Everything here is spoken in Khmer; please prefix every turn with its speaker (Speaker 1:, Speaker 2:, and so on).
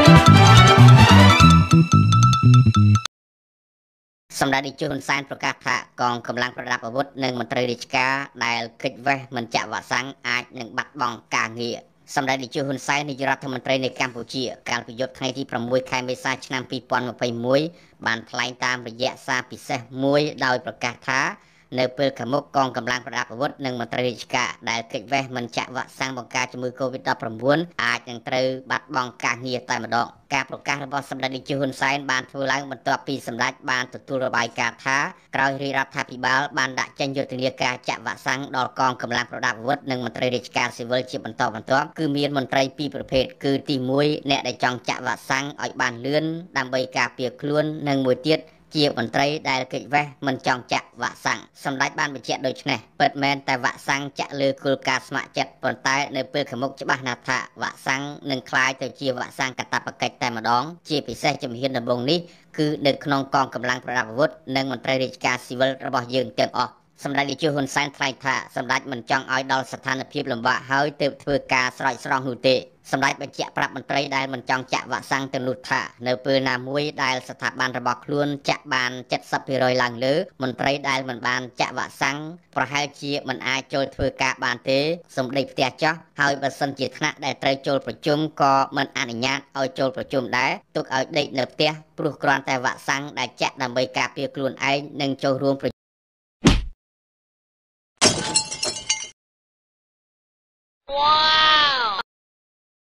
Speaker 1: សម្រាប់នាយកហ៊ុនសែនប្រកាសថាកងកម្លាំងប្រដាប់អាវុធនិងមន្ត្រីរាជការដែលគេចវេះមិនចាក់វ៉ាក់សាំងអាចនឹងបាត់បង់ការងារសម្រាប់នាយកហ៊ុនសែននាយករដ្ឋមន្ត្រីនៃកម្ពុជាកាលពីយប់ថ្ងៃទី6ខែមេសាឆ្នាំ2021បានថ្លែងតាមរយៈសារពិសេសមួយដោយប្រកាសថានៅពេលខាងមុខកងកម្លាំងប្រដាប់អាវុធនិងមន្ត្រីរាជការដែលគេចវេះមិនចាក់វ៉ាក់សាំងបង្ការជំងឺ Covid-19 អាចនឹងត្រូវបាត់បង់ការងារតែម្ដងការប្រកាសរបស់សម្ដេចនាយកហ៊ុនសែនបានធ្វើឡើងបន្ទាប់ពីសម្ដេចបានទទួលរបាយការណ៍ថាក្រោយរាជរដ្ឋាភិបាលបានដាក់ចេញយុទ្ធនាការចាក់វ៉ាក់សាំងដល់កងកម្លាំងប្រដាប់អាវុធនិងមន្ត្រីរាជការស៊ីវិលជាបន្តបន្ទាប់គឺមានមន្ត្រីពីរប្រភេទគឺទី1អ្នកដែលចង់ចាក់វ៉ាក់សាំងឲ្យបានលឿនដើម្បីការពារខ្លួននិងមួយទៀតជាមន្ត្រីដែលគេចវេះមិនចង់ចាក់វ៉ាក់សាំងសម្ដេចបានបញ្ជាក់ដូចនេះពិតមែនតែវ៉ាក់សាំងចាក់លើគោលការណ៍ស្ម័គ្រចិត្តប៉ុន្តែនៅពេលខាងមុខច្បាស់ណាស់ថាវ៉ាក់សាំងនឹងคล้ายទៅជាវ៉ាក់សាំងកាតព្វកិច្ចតែម្ដងជាពិសេសជំហានដំបូងនេះគឺនៅក្នុងកងកម្លាំងប្រដាប់អាវុធនិងមន្ត្រីរាជការស៊ីវិលរបស់យើងទាំងអស់សម្ដេចនាយកហ៊ុនសែនថ្លែងថាសម្ដេចមិនចង់ឲ្យដល់ស្ថានភាពលំបាកហើយទើបធ្វើការស្រោចស្រង់នោះទេសម្ដេចបញ្ជាក់ប្រាប់មន្ត្រីដែលមិនចង់ចាក់វ៉ាក់សាំងទាំងនោះថានៅពេលណាមួយដែលស្ថាប័នរបស់ខ្លួនចាក់បាន 70% ឡើងលើមន្ត្រីដែលមិនបានចាក់វ៉ាក់សាំងប្រហែលជាមិនអាចចូលធ្វើការបានទេសម្ដេចផ្ទះចោះហើយបើសិនជាថ្នាក់ដែលត្រូវចូលប្រជុំក៏មិនអនុញ្ញាតឲ្យចូលប្រជុំដែរទុកឲ្យដេកនៅផ្ទះព្រោះគ្រាន់តែវ៉ាក់សាំងដែលចាក់ដើម្បីការពារខ្លួនឯងនិងចូលរួម